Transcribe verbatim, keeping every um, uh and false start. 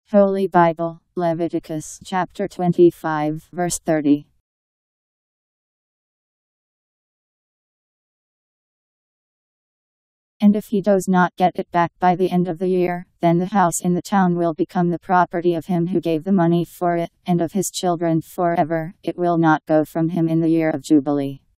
Holy Bible Leviticus Chapter twenty-five, verse thirty. And if he does not get it back by the end of the year, then the house in the town will become the property of him who gave the money for it, and of his children forever. It will not go from him in the year of Jubilee.